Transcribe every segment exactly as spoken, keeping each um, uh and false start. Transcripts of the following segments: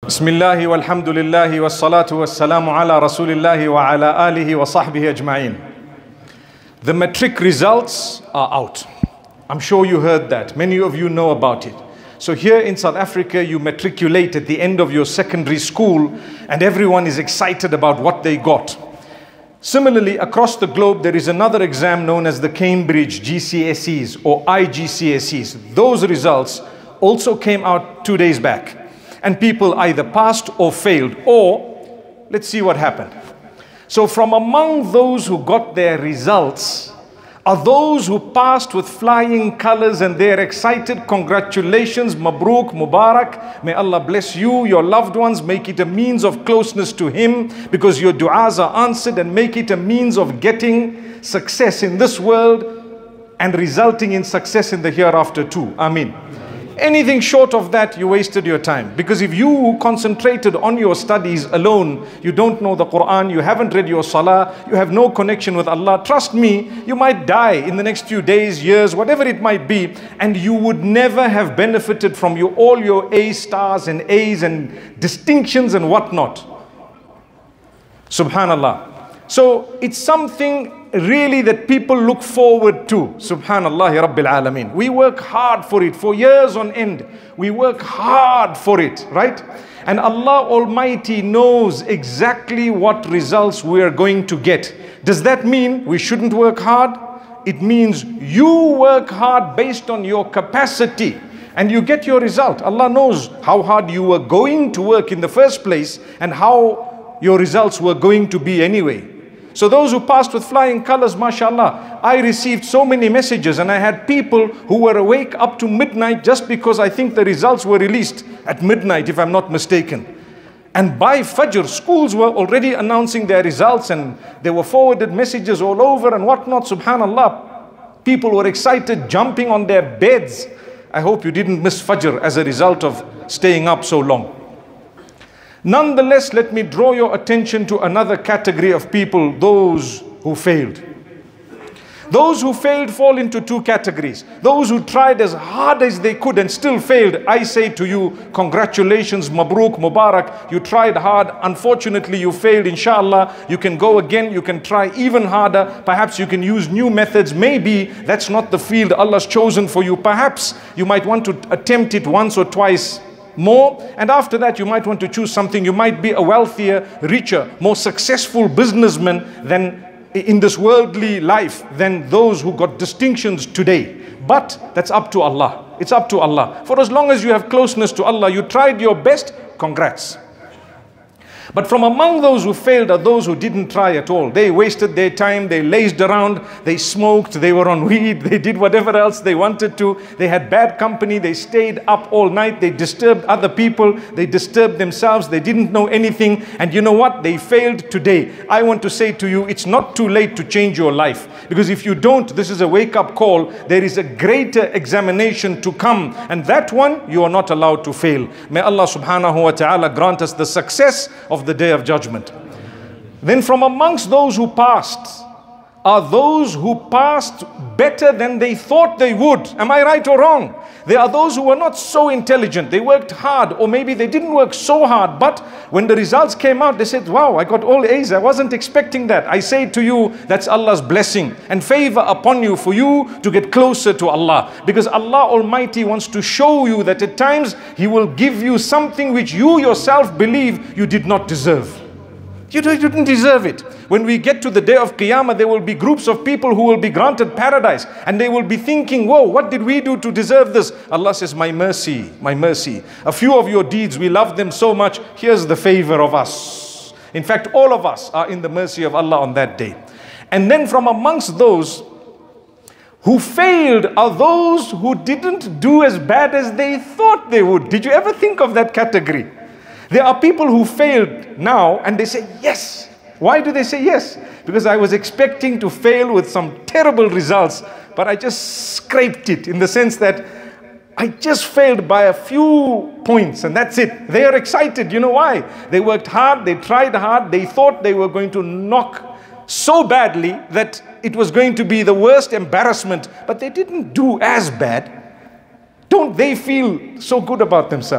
Bismillahi walhamdulillahi wassalatu wassalamu ala rasulillahi wa ala alihi wa sahbihi ajma'in. The matric results are out. I'm sure you heard that. Many of you know about it. So here in South Africa, you matriculate at the end of your secondary school and everyone is excited about what they got. Similarly, across the globe, there is another exam known as the Cambridge G C S Es or I G C S Es. Those results also came out two days back. And people either passed or failed, or let's see what happened. So from among those who got their results are those who passed with flying colors and they're excited. Congratulations, Mabruk, Mubarak. May Allah bless you, your loved ones. Make it a means of closeness to Him because your du'as are answered, and make it a means of getting success in this world and resulting in success in the hereafter too. Ameen. Anything short of that, you wasted your time. Because if you concentrated on your studies alone, you don't know the Quran, you haven't read your salah, you have no connection with Allah, trust me, you might die in the next few days, years, whatever it might be, and you would never have benefited from you, all your A stars and A's and distinctions and whatnot. Subhanallah. So it's something really that people look forward to. Subhanallah Rabbil Alameen. We work hard for it for years on end. We work hard for it, right? And Allah Almighty knows exactly what results we are going to get. Does that mean we shouldn't work hard? It means you work hard based on your capacity and you get your result. Allah knows how hard you were going to work in the first place and how your results were going to be anyway. So those who passed with flying colors, mashallah, I received so many messages and I had people who were awake up to midnight just because I think the results were released at midnight, if I'm not mistaken. And by Fajr, schools were already announcing their results and there were forwarded messages all over and whatnot, subhanallah. People were excited, jumping on their beds. I hope you didn't miss Fajr as a result of staying up so long. Nonetheless, let me draw your attention to another category of people, those who failed. Those who failed fall into two categories. Those who tried as hard as they could and still failed. I say to you, congratulations, Mabruk, Mubarak. You tried hard. Unfortunately, you failed. Inshallah, you can go again. You can try even harder. Perhaps you can use new methods. Maybe that's not the field Allah's chosen for you. Perhaps you might want to attempt it once or twice more, and after that you might want to choose something. You might be a wealthier, richer, more successful businessman than in this worldly life than those who got distinctions today. But that's up to Allah. It's up to Allah. For as long as you have closeness to Allah, you tried your best, congrats. But from among those who failed are those who didn't try at all. They wasted their time, they lazed around, they smoked, they were on weed, they did whatever else they wanted to. They had bad company, they stayed up all night, they disturbed other people, they disturbed themselves, they didn't know anything. And you know what? They failed today. I want to say to you, it's not too late to change your life. Because if you don't, this is a wake-up call. There is a greater examination to come. And that one, you are not allowed to fail. May Allah subhanahu wa ta'ala grant us the success of the Day of Judgment. Then from amongst those who passed are those who passed better than they thought they would. Am I right or wrong? There are those who were not so intelligent. They worked hard, or maybe they didn't work so hard, but when the results came out, they said, wow, I got all A's. I wasn't expecting that. I say to you, that's Allah's blessing and favor upon you for you to get closer to Allah. Because Allah Almighty wants to show you that at times He will give you something which you yourself believe you did not deserve. You didn't deserve it. When we get to the day of Qiyamah, there will be groups of people who will be granted paradise and they will be thinking, whoa, what did we do to deserve this? Allah says, my mercy, my mercy. A few of your deeds, we love them so much. Here's the favor of us. In fact, all of us are in the mercy of Allah on that day. And then from amongst those who failed are those who didn't do as bad as they thought they would. Did you ever think of that category? There are people who failed now and they say yes. Why do they say yes? Because I was expecting to fail with some terrible results, but I just scraped it in the sense that I just failed by a few points and that's it. They are excited. You know why? They worked hard, they tried hard, they thought they were going to knock so badly that it was going to be the worst embarrassment, but they didn't do as bad. Don't they feel so good about themselves?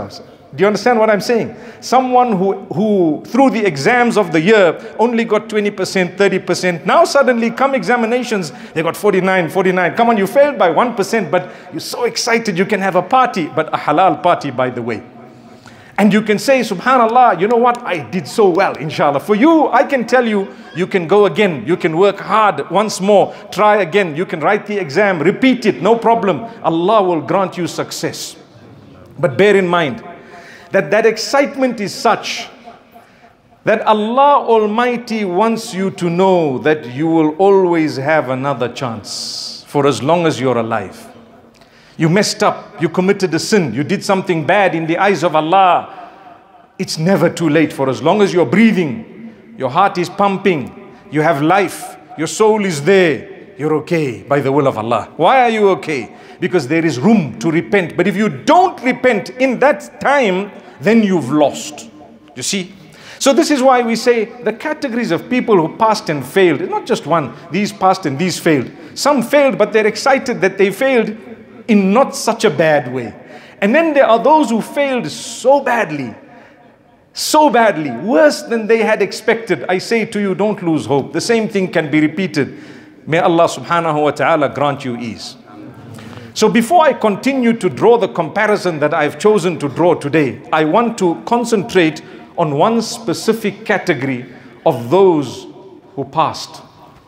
Do you understand what I'm saying? Someone who, who through the exams of the year only got twenty percent, thirty percent. Now suddenly come examinations, they got forty-nine, forty-nine. Come on, you failed by one percent, but you're so excited you can have a party, but a halal party, by the way. And you can say, subhanallah, you know what? I did so well, inshallah. For you, I can tell you, you can go again. You can work hard once more. Try again. You can write the exam, repeat it, no problem. Allah will grant you success. But bear in mind, that that excitement is such that Allah Almighty wants you to know that you will always have another chance for as long as you're alive. You messed up, you committed a sin, you did something bad in the eyes of Allah. It's never too late. For as long as you're breathing, your heart is pumping, you have life, your soul is there, you're okay by the will of Allah. Why are you okay? Because there is room to repent. But if you don't repent in that time, then you've lost. You see? So this is why we say the categories of people who passed and failed, not just one, these passed and these failed. Some failed, but they're excited that they failed in not such a bad way. And then there are those who failed so badly, so badly, worse than they had expected. I say to you, don't lose hope. The same thing can be repeated. May Allah subhanahu wa ta'ala grant you ease. So before I continue to draw the comparison that I've chosen to draw today, I want to concentrate on one specific category of those who passed.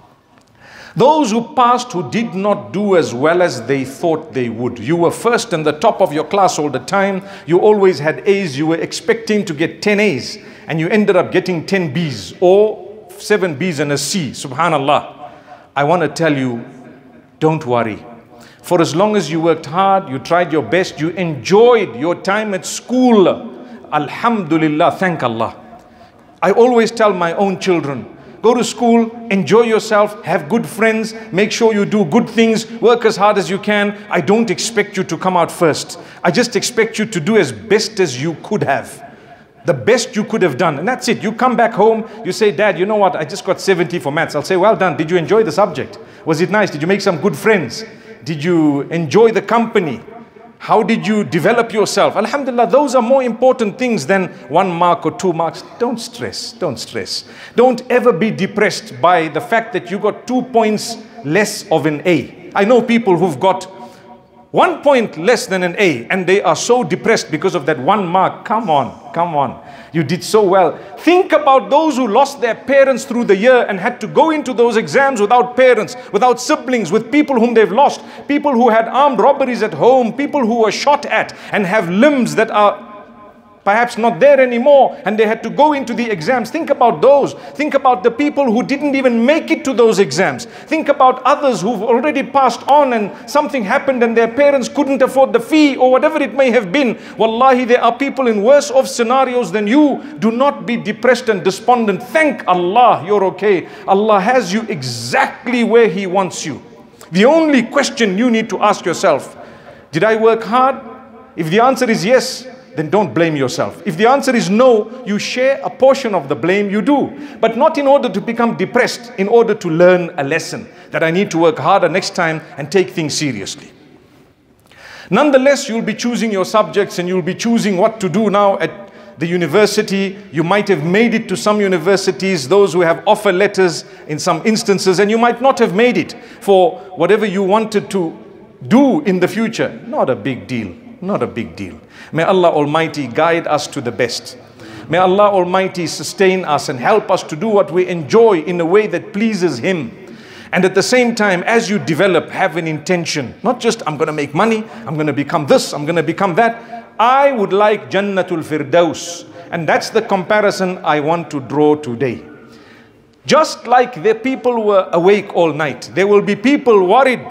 Those who passed who did not do as well as they thought they would. You were first and the top of your class all the time. You always had A's. You were expecting to get ten A's and you ended up getting ten B's or seven B's and a C. Subhanallah. I want to tell you, don't worry. For as long as you worked hard, you tried your best, you enjoyed your time at school, alhamdulillah, thank Allah. I always tell my own children, go to school, enjoy yourself, have good friends, make sure you do good things, work as hard as you can. I don't expect you to come out first. I just expect you to do as best as you could have. The best you could have done. And that's it. You come back home, you say, Dad, you know what? I just got seventy for maths. I'll say, well done. Did you enjoy the subject? Was it nice? Did you make some good friends? Did you enjoy the company? How did you develop yourself? Alhamdulillah, those are more important things than one mark or two marks. Don't stress, don't stress. Don't ever be depressed by the fact that you got two points less of an A. I know people who've got one point less than an A and they are so depressed because of that one mark. Come on, come on. You did so well. Think about those who lost their parents through the year and had to go into those exams without parents, without siblings, with people whom they've lost, people who had armed robberies at home, people who were shot at and have limbs that are perhaps not there anymore and they had to go into the exams. Think about those. Think about the people who didn't even make it to those exams. Think about others who've already passed on and something happened and their parents couldn't afford the fee or whatever it may have been. Wallahi, there are people in worse off scenarios than you. Do not be depressed and despondent. Thank Allah, you're okay. Allah has you exactly where He wants you. The only question you need to ask yourself, did I work hard? If the answer is yes, then don't blame yourself. If the answer is no, you share a portion of the blame, you do. But not in order to become depressed, in order to learn a lesson that I need to work harder next time and take things seriously. Nonetheless, you'll be choosing your subjects and you'll be choosing what to do now at the university. You might have made it to some universities, those who have offer letters in some instances, and you might not have made it for whatever you wanted to do in the future. Not a big deal. Not a big deal. May Allah Almighty guide us to the best. May Allah Almighty sustain us and help us to do what we enjoy in a way that pleases Him. And at the same time, as you develop, have an intention. Not just, I'm going to make money, I'm going to become this, I'm going to become that. I would like Jannatul Firdaus. And that's the comparison I want to draw today. Just like the people were awake all night, there will be people worried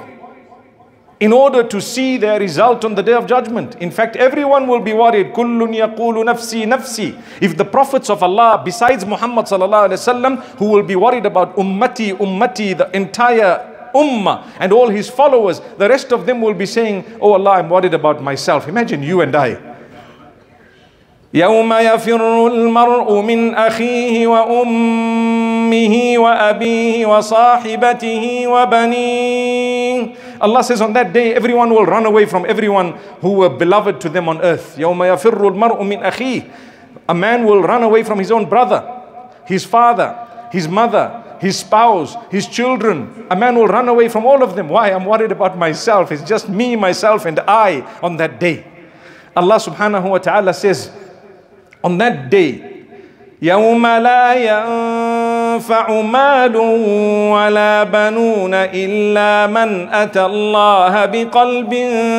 in order to see their result on the Day of Judgment. In fact, everyone will be worried. Kullun yaqulu nafsi nafsi. If the prophets of Allah, besides Muhammad sallallahu alaihi wasallam, who will be worried about ummati, ummati, the entire ummah and all his followers, the rest of them will be saying, oh Allah, I'm worried about myself. Imagine you and I. يوم يفر المرء من أخيه وأمه وأبيه وصاحبته وبنيه. Allah says on that day everyone will run away from everyone who were beloved to them on earth. يوم يفر المرء من أخيه. A man will run away from his own brother, his father, his mother, his spouse, his children. A man will run away from all of them. Why? I'm worried about myself. It's just me, myself and I on that day. Allah subhanahu wa ta'ala says on that day, يَوْمَ لَا يَنْفَعُ مَالٌ وَلَا بَنُونَ إِلَّا مَنْ أَتَى اللَّهَ بِقَلْبٍ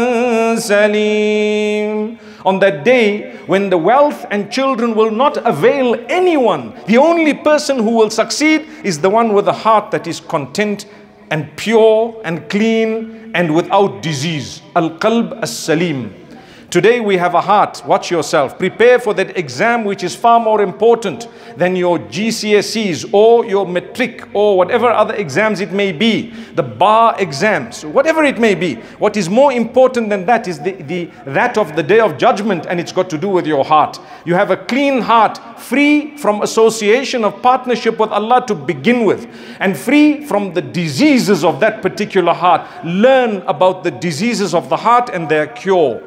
سَلِيمٍ. On that day, when the wealth and children will not avail anyone, the only person who will succeed is the one with a heart that is content and pure and clean and without disease. Al-Qalb As-Salim. Today we have a heart. Watch yourself. Prepare for that exam which is far more important than your G C S Es or your matric or whatever other exams it may be. The bar exams, whatever it may be. What is more important than that is the, the, that of the day of judgment, and it's got to do with your heart. You have a clean heart, free from association of partnership with Allah to begin with, and free from the diseases of that particular heart. Learn about the diseases of the heart and their cure.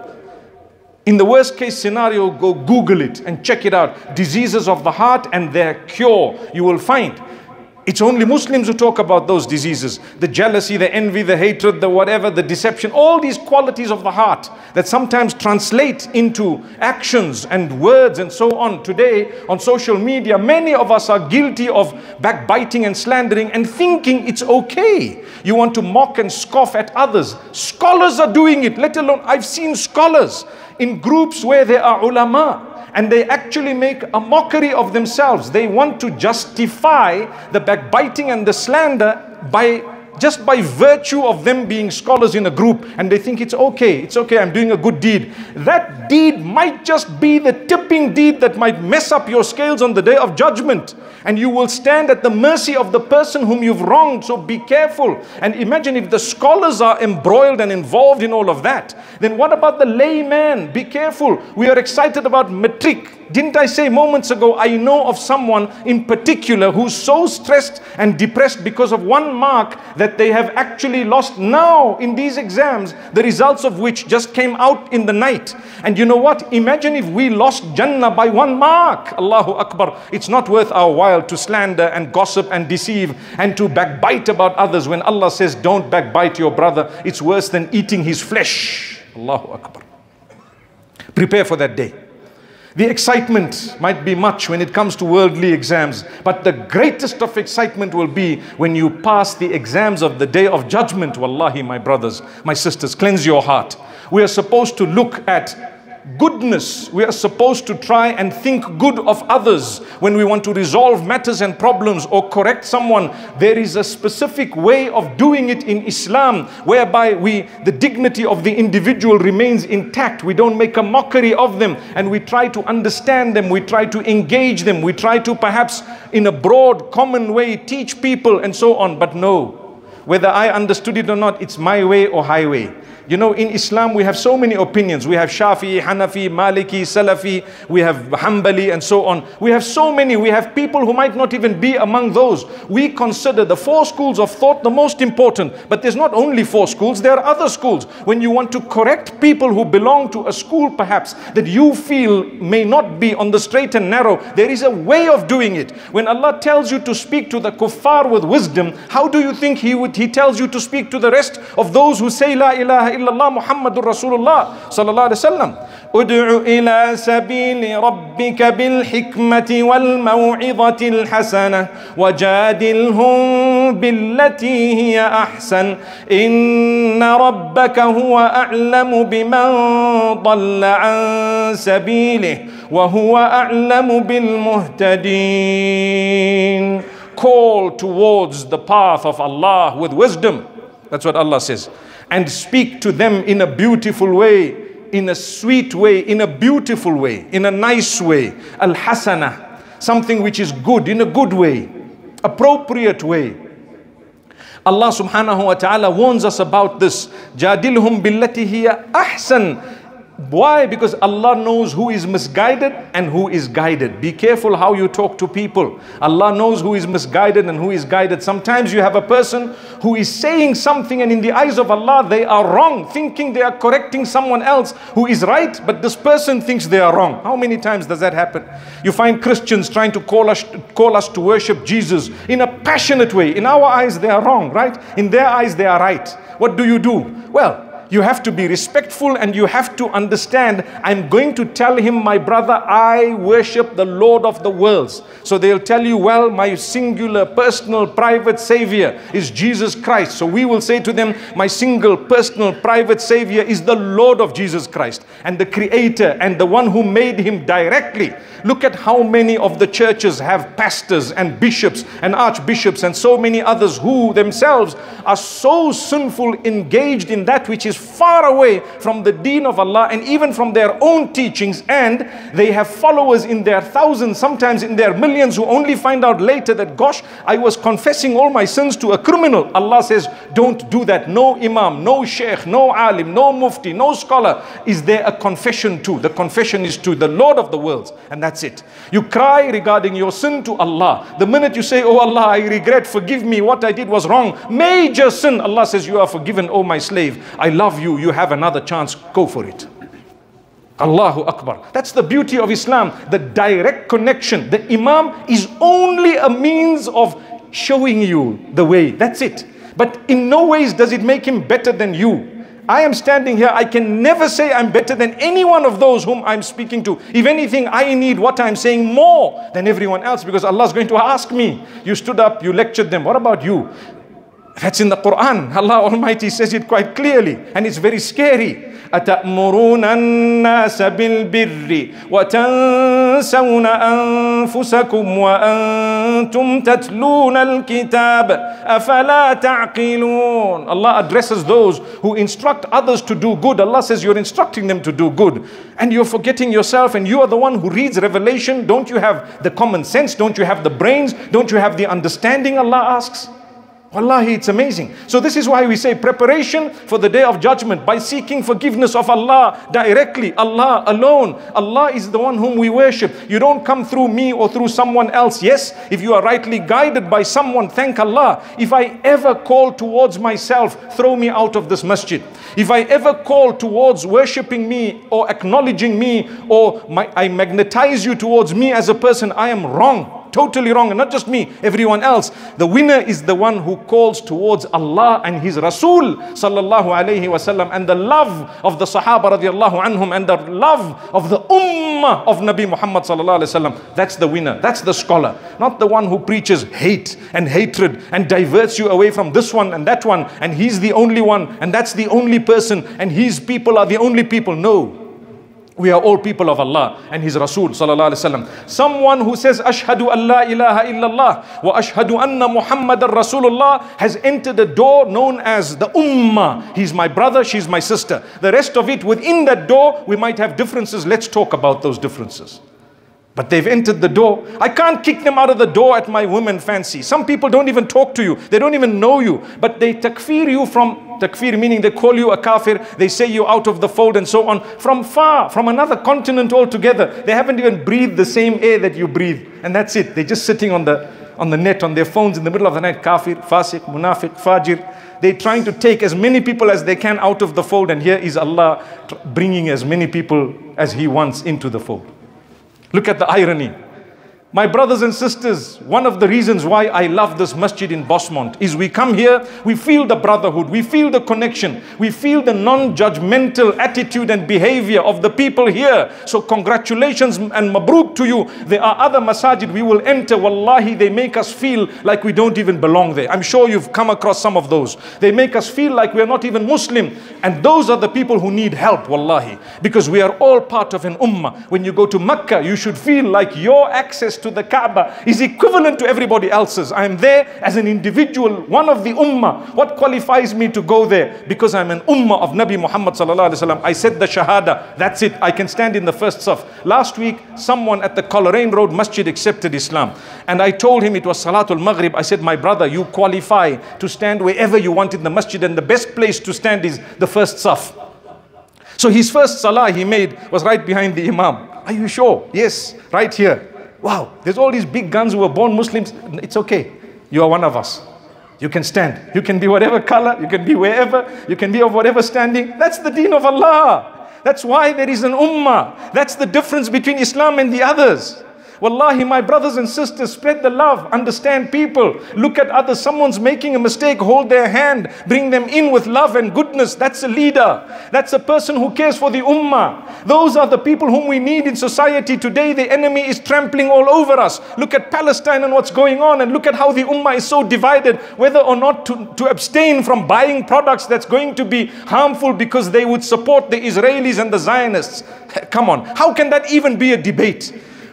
In the worst case scenario, go Google it and check it out. Diseases of the heart and their cure. You will find it's only Muslims who talk about those diseases. The jealousy, the envy, the hatred, the whatever, the deception. All these qualities of the heart that sometimes translate into actions and words and so on. Today on social media, many of us are guilty of backbiting and slandering and thinking it's okay. You want to mock and scoff at others. Scholars are doing it, let alone I've seen scholars in groups where there are ulama, and they actually make a mockery of themselves. They want to justify the backbiting and the slander by just by virtue of them being scholars in a group, and they think it's okay, it's okay, I'm doing a good deed. That deed might just be the tipping deed that might mess up your scales on the day of judgment, and you will stand at the mercy of the person whom you've wronged. So be careful. And imagine if the scholars are embroiled and involved in all of that, then what about the layman? Be careful. We are excited about matric. Didn't I say moments ago, I know of someone in particular who's so stressed and depressed because of one mark that they have actually lost now in these exams, the results of which just came out in the night. And you know what? Imagine if we lost Jannah by one mark. Allahu Akbar. It's not worth our while to slander and gossip and deceive and to backbite about others. When Allah says, don't backbite your brother, it's worse than eating his flesh. Allahu Akbar. Prepare for that day. The excitement might be much when it comes to worldly exams, but the greatest of excitement will be when you pass the exams of the day of judgment. Wallahi, my brothers, my sisters, cleanse your heart. We are supposed to look at goodness. We are supposed to try and think good of others when we want to resolve matters and problems or correct someone. There is a specific way of doing it in Islam whereby we, the dignity of the individual remains intact. We don't make a mockery of them, and we try to understand them. We try to engage them. We try to perhaps in a broad common way teach people and so on. But no, whether I understood it or not, it's my way or highway. You know, in Islam we have so many opinions. We have Shafi'i, Hanafi, Maliki, Salafi, we have Hanbali and so on. We have so many. We have people who might not even be among those. We consider the four schools of thought the most important. But there's not only four schools, there are other schools. When you want to correct people who belong to a school perhaps that you feel may not be on the straight and narrow, there is a way of doing it. When Allah tells you to speak to the kuffar with wisdom, how do you think He would? He tells you to speak to the rest of those who say La ilaha illallah Muhammadur Rasulullah sallallahu alaihi wasallam. Ud'u ila sabili rabbika bil hikmati wal maw'izati al hasana wajadilhum billati hiya ahsan inna rabbaka huwa a'lamu biman dhalla an sabilihi wa huwa a'lamu bil muhtadin. Call towards the path of Allah with wisdom. That's what Allah says. And speak to them in a beautiful way, in a sweet way, in a beautiful way, in a nice way. Al-Hasana, something which is good, in a good way, appropriate way. Allah subhanahu wa ta'ala warns us about this. Jadilhum billati hiya ahsan. Why? Because Allah knows who is misguided and who is guided. Be careful how you talk to people. Allah knows who is misguided and who is guided. Sometimes you have a person who is saying something and in the eyes of Allah they are wrong, thinking they are correcting someone else who is right, but this person thinks they are wrong. How many times does that happen? You find Christians trying to call us, call us to worship Jesus in a passionate way. In our eyes they are wrong, right? In their eyes they are right. What do you do? Well, you have to be respectful and you have to understand, I'm going to tell him, my brother, I worship the Lord of the worlds. So they'll tell you, well, my singular, personal, private Savior is Jesus Christ. So we will say to them, my single, personal, private Savior is the Lord of Jesus Christ and the Creator and the one who made him directly. Look at how many of the churches have pastors and bishops and archbishops and so many others who themselves are so sinful, engaged in that which is far away from the deen of Allah and even from their own teachings, and they have followers in their thousands, sometimes in their millions, who only find out later that, gosh, I was confessing all my sins to a criminal. Allah says, don't do that. No imam, no sheikh, no alim, no mufti, no scholar is there a confession to. The confession is to the Lord of the worlds, and that's it. You cry regarding your sin to Allah. The minute you say, oh Allah, I regret, forgive me, what I did was wrong, major sin, Allah says, you are forgiven, oh my slave, I love you, you have another chance, go for it. Allahu Akbar. That's the beauty of Islam, the direct connection. The Imam is only a means of showing you the way, that's it. But in no ways does it make him better than you. I am standing here, I can never say I'm better than any one of those whom I'm speaking to. If anything, I need what I'm saying more than everyone else, because Allah is going to ask me. You stood up, you lectured them, what about you? That's in the Quran. Allah Almighty says it quite clearly, and it's very scary. أَتَأْمُرُونَ النَّاسَ بِالْبِرِّ وَتَنْسَوْنَ أَنفُسَكُمْ وَأَنْتُمْ تَتْلُونَ الْكِتَابَ أَفَلَا تَعْقِلُونَ. Allah addresses those who instruct others to do good. Allah says you're instructing them to do good, and you're forgetting yourself, and you are the one who reads revelation. Don't you have the common sense? Don't you have the brains? Don't you have the understanding? Allah asks. Wallahi, it's amazing. So this is why we say preparation for the day of judgment by seeking forgiveness of Allah directly, Allah alone. Allah is the one whom we worship. You don't come through me or through someone else. Yes, if you are rightly guided by someone, thank Allah. If I ever call towards myself, throw me out of this masjid. If I ever call towards worshipping me or acknowledging me, or my, I magnetize you towards me as a person, I am wrong. Totally wrong, and not just me, everyone else. The winner is the one who calls towards Allah and His Rasul sallallahu alayhi wasallam, and the love of the Sahaba radiallahu anhum, and the love of the Ummah of Nabi Muhammad sallallahu alayhi wasallam. That's the winner, that's the scholar, not the one who preaches hate and hatred and diverts you away from this one and that one, and he's the only one, and that's the only person, and his people are the only people. No. We are all people of Allah and His Rasul sallallahu alaihi wasallam. Someone who says Ashhadu an la ilaha illallah wa ashhadu anna Muhammadan Rasulullah has entered a door known as the Ummah. He's my brother, she's my sister. The rest of it, within that door, we might have differences. Let's talk about those differences. But they've entered the door. I can't kick them out of the door at my women fancy. Some people don't even talk to you. They don't even know you. But they takfir you from, takfir meaning they call you a kafir. They say you out of the fold and so on. From far, from another continent altogether. They haven't even breathed the same air that you breathe. And that's it. They're just sitting on the, on the net, on their phones in the middle of the night. Kafir, fasiq, munafiq, fajir. They're trying to take as many people as they can out of the fold. And here is Allah bringing as many people as He wants into the fold. Look at the irony. My brothers and sisters, one of the reasons why I love this masjid in Bosmont is we come here, we feel the brotherhood, we feel the connection, we feel the non-judgmental attitude and behavior of the people here. So congratulations and mabruk to you. There are other masajid we will enter, wallahi, they make us feel like we don't even belong there. I'm sure you've come across some of those. They make us feel like we're not even Muslim. And those are the people who need help, wallahi. Because we are all part of an ummah. When you go to Mecca, you should feel like your access to the Kaaba is equivalent to everybody else's. I am there as an individual, one of the ummah. What qualifies me to go there? Because I'm an ummah of Nabi Muhammad sallallahu alaihi wasallam. I said the shahada, that's it. I can stand in the first saf. Last week, someone at the Coleraine Road Masjid accepted Islam. And I told him it was Salatul Maghrib. I said, my brother, you qualify to stand wherever you want in the masjid, and the best place to stand is the first saf. So his first salah he made was right behind the Imam. Are you sure? Yes, right here. Wow, there's all these big guns who were born Muslims. It's okay. You are one of us. You can stand. You can be whatever color. You can be wherever. You can be of whatever standing. That's the deen of Allah. That's why there is an ummah. That's the difference between Islam and the others. Wallahi, my brothers and sisters, spread the love, understand people, look at others. Someone's making a mistake, hold their hand, bring them in with love and goodness. That's a leader. That's a person who cares for the ummah. Those are the people whom we need in society today. The enemy is trampling all over us. Look at Palestine and what's going on, and look at how the ummah is so divided, whether or not to, to abstain from buying products that's going to be harmful because they would support the Israelis and the Zionists. Come on, how can that even be a debate?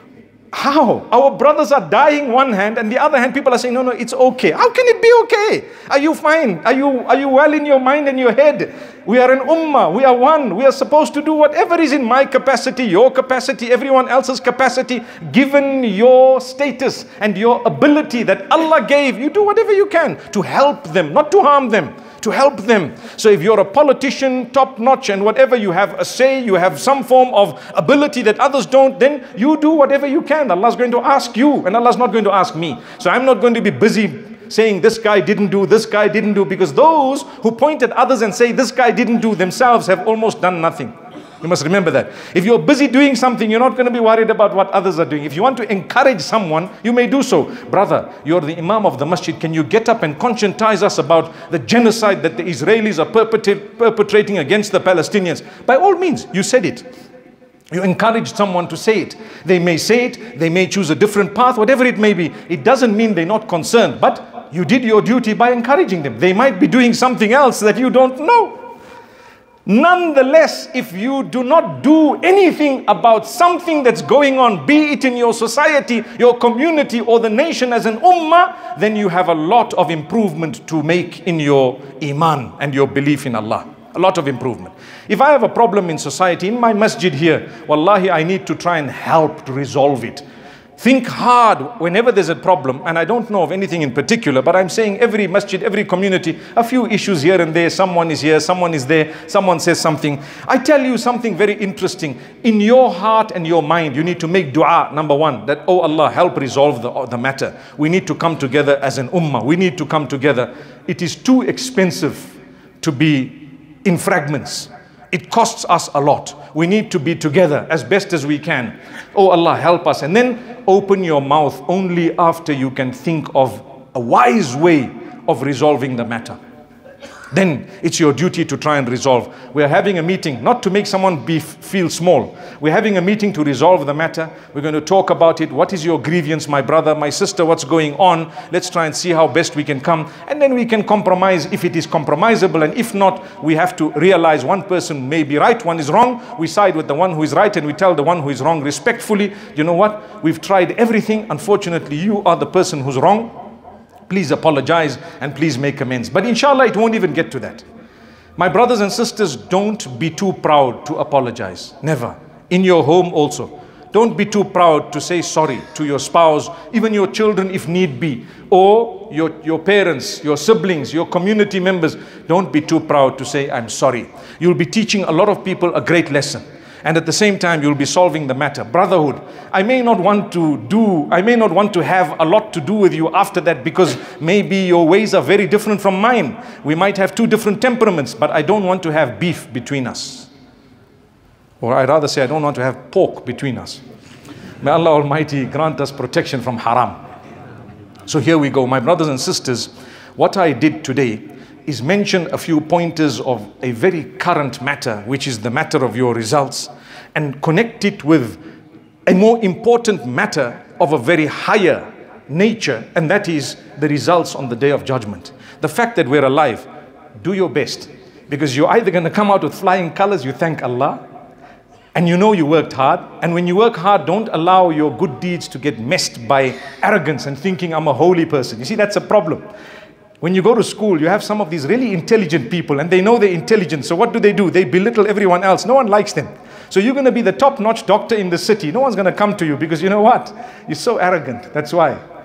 How? Our brothers are dying one hand, and the other hand people are saying, no, no, it's okay. How can it be okay? Are you fine? Are you, are you well in your mind and your head? We are an ummah. We are one. We are supposed to do whatever is in my capacity, your capacity, everyone else's capacity, given your status and your ability that Allah gave. You do whatever you can to help them, not to harm them, to help them. So if you're a politician, top notch, and whatever, you have a say, you have some form of ability that others don't, then you do whatever you can. Allah's going to ask you, and Allah's not going to ask me. So I'm not going to be busy saying this guy didn't do, this guy didn't do, because those who point at others and say this guy didn't do themselves have almost done nothing. You must remember that. If you're busy doing something, you're not going to be worried about what others are doing. If you want to encourage someone, you may do so. Brother, you're the Imam of the masjid. Can you get up and conscientize us about the genocide that the Israelis are perpetrate, perpetrating against the Palestinians? By all means, you said it. You encourage someone to say it. They may say it, they may choose a different path, whatever it may be. It doesn't mean they're not concerned, but you did your duty by encouraging them. They might be doing something else that you don't know. Nonetheless, if you do not do anything about something that's going on, be it in your society, your community, or the nation as an ummah, then you have a lot of improvement to make in your iman and your belief in Allah. A lot of improvement. If I have a problem in society, in my masjid here, wallahi, I need to try and help to resolve it. Think hard whenever there's a problem, and I don't know of anything in particular, but I'm saying every masjid, every community, a few issues here and there, someone is here, someone is there, someone says something. I tell you something very interesting. In your heart and your mind, you need to make dua, number one, that, oh Allah, help resolve the, the matter. We need to come together as an ummah. We need to come together. It is too expensive to be in fragments. It costs us a lot. We need to be together as best as we can. Oh Allah, help us. And then open your mouth only after you can think of a wise way of resolving the matter. Then it's your duty to try and resolve. We're having a meeting, not to make someone be, feel small. We're having a meeting to resolve the matter. We're going to talk about it. What is your grievance, my brother, my sister? What's going on? Let's try and see how best we can come. And then we can compromise if it is compromisable. And if not, we have to realize one person may be right, one is wrong. We side with the one who is right and we tell the one who is wrong respectfully, you know what? We've tried everything. Unfortunately, you are the person who's wrong. Please apologize and please make amends. But inshallah, it won't even get to that. My brothers and sisters, don't be too proud to apologize. Never. In your home also. Don't be too proud to say sorry to your spouse, even your children if need be, or your, your parents, your siblings, your community members. Don't be too proud to say, I'm sorry. You'll be teaching a lot of people a great lesson. And at the same time, you'll be solving the matter. Brotherhood. I may not want to do, I may not want to have a lot to do with you after that, because maybe your ways are very different from mine. We might have two different temperaments, but I don't want to have beef between us. Or I'd rather say I don't want to have pork between us. May Allah Almighty grant us protection from haram. So here we go. My brothers and sisters, what I did today is mention a few pointers of a very current matter, which is the matter of your results, and connect it with a more important matter of a very higher nature, and that is the results on the Day of Judgment. The fact that we're alive, do your best, because you're either going to come out with flying colors, you thank Allah, and you know you worked hard. And when you work hard, don't allow your good deeds to get messed by arrogance and thinking I'm a holy person. You see, that's a problem. When you go to school, you have some of these really intelligent people, and they know they're intelligent. So what do they do? They belittle everyone else. No one likes them. So you're going to be the top-notch doctor in the city. No one's going to come to you because you know what? You're so arrogant. That's why.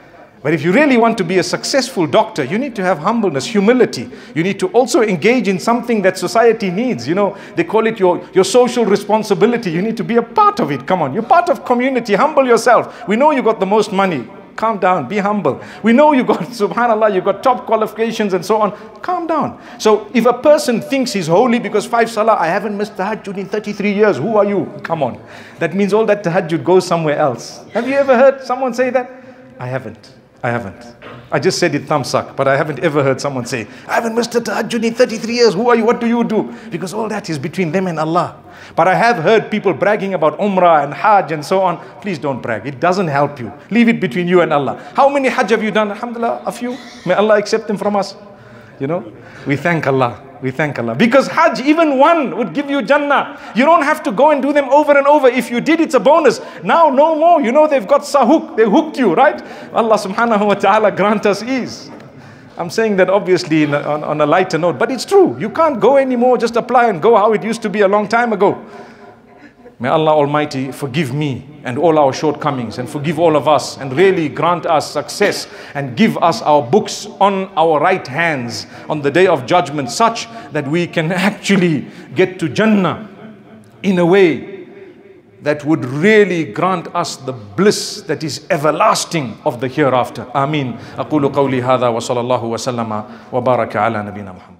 But if you really want to be a successful doctor, you need to have humbleness, humility. You need to also engage in something that society needs. You know, they call it your, your social responsibility. You need to be a part of it. Come on, you're part of community. Humble yourself. We know you got the most money. Calm down, be humble. We know you got, subhanAllah, you got top qualifications and so on. Calm down. So if a person thinks he's holy because five salah, I haven't missed tahajjud in thirty-three years. Who are you? Come on. That means all that tahajjud goes somewhere else. Have you ever heard someone say that? I haven't. I haven't. I just said it thumbsuck, but I haven't ever heard someone say, I haven't missed a tahajjud in thirty-three years. Who are you? What do you do? Because all that is between them and Allah. But I have heard people bragging about Umrah and Hajj and so on. Please don't brag. It doesn't help you. Leave it between you and Allah. How many Hajj have you done? Alhamdulillah, a few. May Allah accept them from us. You know, we thank Allah. We thank Allah. Because Hajj, even one would give you Jannah. You don't have to go and do them over and over. If you did, it's a bonus. Now, no more. You know, they've got sahuk. They hooked you, right? Allah subhanahu wa ta'ala grant us ease. I'm saying that obviously in a, on, on a lighter note, but it's true. You can't go anymore, just apply and go how it used to be a long time ago. May Allah Almighty forgive me and all our shortcomings and forgive all of us and really grant us success and give us our books on our right hands on the day of judgment such that we can actually get to Jannah in a way that would really grant us the bliss that is everlasting of the hereafter. Ameen. Aqulu qawli hadha wa sallallahu wa sallama wa baraka ala nabina Muhammad.